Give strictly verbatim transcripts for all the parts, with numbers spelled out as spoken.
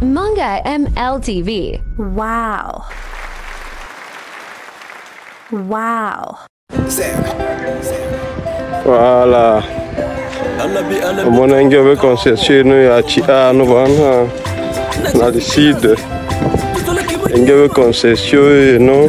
Manga M L T V. Wow. Wow. Voilà. Mon angle veut concession à Chia, nous allons dans le sud. Angle veut concession, non?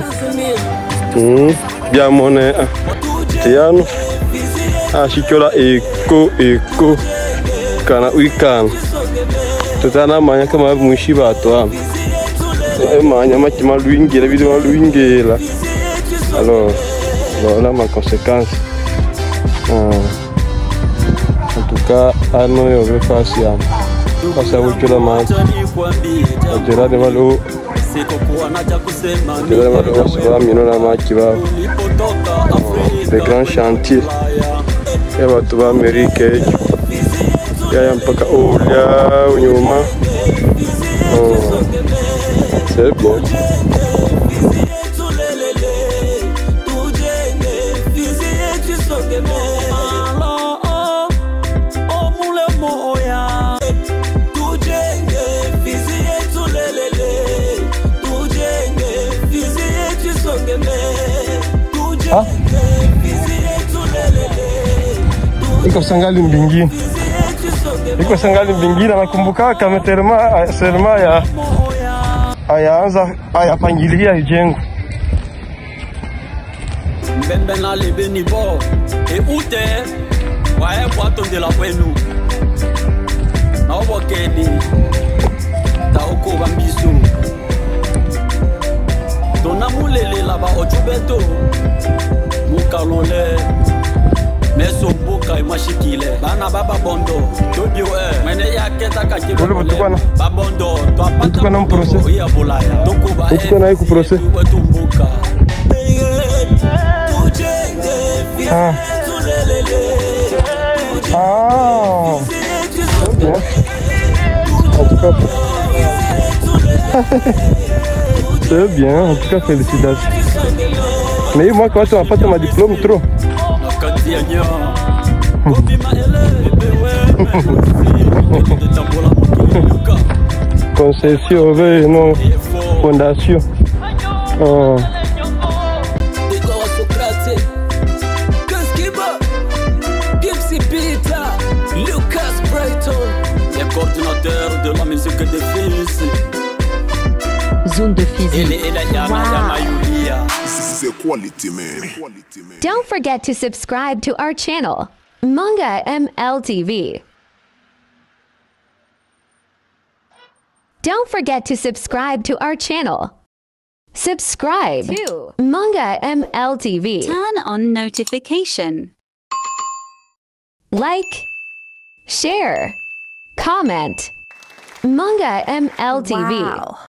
Bien mon Tiano. Ah, Chicola Eco Eco. Kana weekend. Tutana manya kama mushiba toi. Eh manya ma kima luingi la vidéo luingi là. Alors voilà ma conséquence. Ah. En tout cas, à nous on veut faire ça. Parce que vous la main. Je la demande au. Je la demande au c'est pas mino la main qui va. Les grands chantiers. Et va tout va américain. Ya mpaka ulia unyuma. Oh, c'est bon. Ah? Iko sangali mbingine. Iko sangali mbingine nakumbuka kama terma serma ya ayaanza ayapangilia ijengo. Mbembe na lebeni bo e ute wae kwato de la kwenu. Na obokeni ta oko bambiso. Dona mulele la ba ojubeto. Mukalole meso boka imashikile bana baba bondo dodio eh mene yaketa kachiro babondo to apata na procès ya bolaya toko ba eh tukana ku procès ah ah c'est bien, en tout cas félicitations. Mais moi quand tu n'as pas ton diplôme trop. Concession, non, fondation. Oh. Le coordinateur de la musique des fils. Zone de physique. Don't forget to subscribe to our channel, Manga M L T V. Don't forget to subscribe to our channel. Subscribe to Manga M L T V. Turn on notification. Like, share, comment. Manga M L T V. Wow.